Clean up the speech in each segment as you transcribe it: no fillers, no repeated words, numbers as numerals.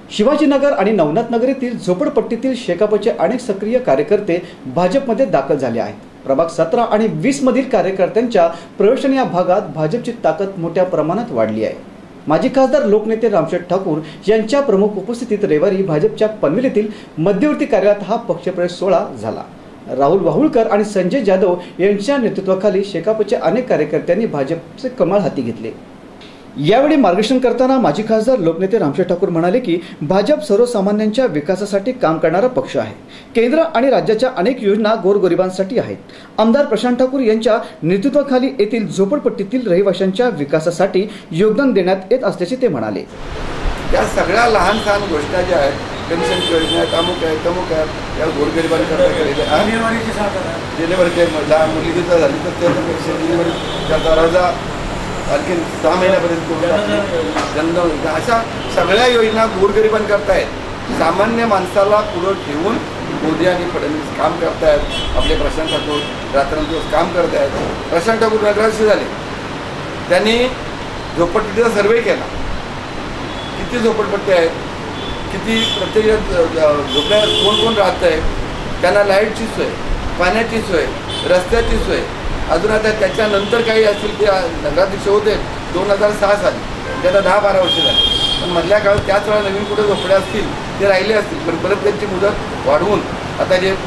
शिवाजीनगर आणि नवनाथनगर येथील झोपडपट्टीतील शेकापचे अनेक सक्रिय कार्यकर्ते भाजपमध्ये दाखल झाले आहेत। प्रभाग 17 आणि 20 मधील कार्यकर्त्यांच्या प्रवेशाने या भागात भाजपची ताकद मोठ्या प्रमाणात वाढली आहे। माजी खासदार लोकनेते रामशेठ ठाकूर यांच्या प्रमुख उपस्थितीत रविवारी भाजपच्या पनवेल येथील मध्यवर्ती कार्यालयात हा पक्षप्रवेश सोहळा झाला। राहुल वाहुळकर आणि संजय जाधव यांच्या नेतृत्वाखाली शेकापचे अनेक कार्यकर्त्यांनी भाजपचे कमळ हाती घेतले। यावेळी मार्गदर्शन करताना माजी खासदार लोकनेते रामशेठ ठाकूर म्हणाले की भाजप सर्वसामान्यांच्या विकासासाठी काम करणारा पक्ष आहे। केंद्र आणि राज्याच्या अनेक योजना गोरगरिबांसाठी आहेत। आमदार प्रशांत ठाकूर यांच्या नेतृत्वाखाली येथील झोपडपट्टीतील रहिवाशांच्या विकासासाठी योगदान देण्यात येत असल्याचे ते म्हणाले। या सगळ्या लहान सहान गोष्टी ज्या आहेत, पेन्शन योजना, तमुक आहे, या गोरगरिबांकरता केलेल्या डिलिव्हरी मुलगीचा झाली तर त्याच्यापेक्षा डिलिव्हरीचा दराजा आणखी 6 महिन्यापर्यंत जन्म, अशा सगळ्या योजना गोरगरिबांकरता आहेत। सामान्य माणसाला पुढे ठेवून मोदी आणि फडणवीस काम करतायत। आपले प्रशांत ठाकूर रात्रंदिवस काम करत आहेत। प्रशांत ठाकूर नगराध्यक्ष झाले, त्यांनी झोपडपट्टीचा सर्वे केला, किती झोपडपट्टी आहेत, किती प्रत्येक झोपड्यात कोण कोण राहत आहे, त्यांना लाईटची सोय, पाण्याची सोय, रस्त्याची सोय, अजून आता त्याच्यानंतर काही असतील ते नगराध्यक्ष होते 2006 साली, त्याला 10-12 वर्ष झाली। पण मधल्या काळात त्याच वेळा नवीन कुठे झोपड्या असतील ते राहिले असतील, पण परत त्यांची मुदत वाढवून आता जे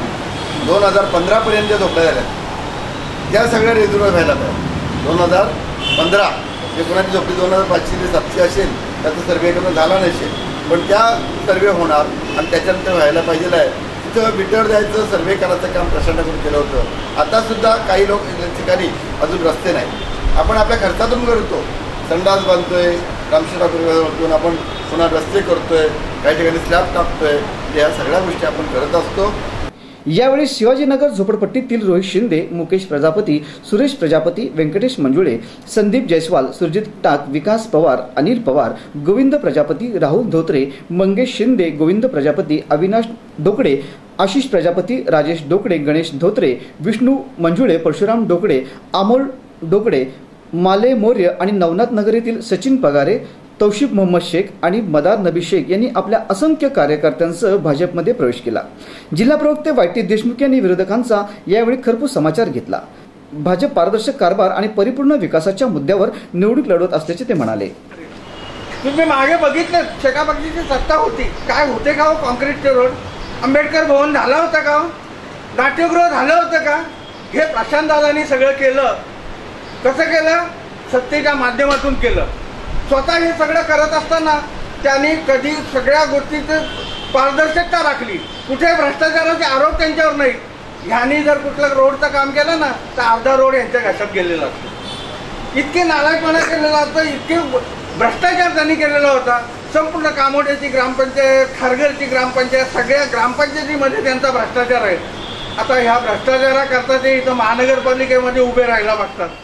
2015 झोपड्या झाल्या त्या सगळ्या रेझर्व व्हायला पाहिजे। 2015 जे कोणाची झोपडी 2500 ते 700 असेल त्याचा सर्वे करून झाला नसेल, पण त्या सर्वे होणार आणि त्याच्यानंतर व्हायला पाहिजे आहे। तिथं मीटर द्यायचं, सर्वे करायचं काम प्रशांत ठाकूर केलं होतं। आतासुद्धा काही लोक ठिकाणी अजून रस्ते नाही, आपण आपल्या खर्चातून करतो, संडास बांधतोय, रामशेठ ठाकूर आपण पुन्हा रस्ते करतोय, काही ठिकाणी स्लॅब टाकतोय, या सगळ्या गोष्टी आपण करत असतो। यावेळी शिवाजीनगर झोपडपट्टीतील रोहित शिंदे, मुकेश प्रजापती, सुरेश प्रजापती, व्यंकटेश मंजुळे, संदीप जयस्वाल, सुरजित टाक, विकास पवार, अनिल पवार, गोविंद प्रजापती, राहुल धोत्रे, मंगेश शिंदे, गोविंद प्रजापती, अविनाश डोकडे, आशिष प्रजापती, राजेश डोकडे, गणेश धोत्रे, विष्णू मंजुळे, परशुराम डोकडे, अमोल डोकडे, माले मौर्य आणि नवनाथनगर येथील सचिन पगारे, तौशिफ मोहम्मद शेख आणि मदार नबी शेख यांनी आपल्या असंख्य कार्यकर्त्यांसह भाजपमध्ये प्रवेश केला। जिल्हा प्रवक्ते वायटी देशमुख यांनी विरोधकांचा यावेळी खरपूस समाचार घेतला। भाजप पारदर्शक कारभार आणि परिपूर्ण विकासाच्या मुद्द्यावर निवडणूक लढवत असल्याचे ते म्हणाले। तुम्ही मागे बघितलं, शेकापट्टीची सत्ता होती, काय होते का हो? कॉन्क्रीटचे रोड, आंबेडकर भवन झालं होतं का? नाट्यगृह झालं होतं का? हे प्रशांत दादांनी सगळं केलं। कसं केलं? सत्तेच्या माध्यमातून केलं। स्वतः हे सगळं करत असताना त्यांनी कधी सगळ्या गोष्टीचं पारदर्शकता राखली, कुठे भ्रष्टाचाराचे आरोप त्यांच्यावर नाही। ह्यांनी जर कुठलं रोडचं काम केलं ना तर अर्धा रोड यांच्या घशात गेलेला असतो। इतके नालायकपणा केलेला असतं, इतके भ्रष्टाचार त्यांनी केलेला होता। संपूर्ण कामोड्याची ग्रामपंचायत, खारघरची ग्रामपंचायत, सगळ्या ग्रामपंचायतीमध्ये त्यांचा भ्रष्टाचार आहे। आता ह्या भ्रष्टाचाराकरता ते इथं महानगरपालिकेमध्ये उभे राहायला मागतात।